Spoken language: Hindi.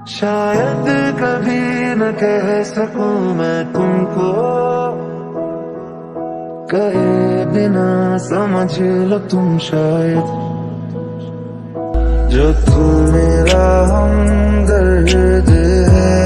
शायद कभी न कह सकूं मैं तुमको, कहे बिना समझ लो तुम शायद। जो तू मेरा हमदर्द है,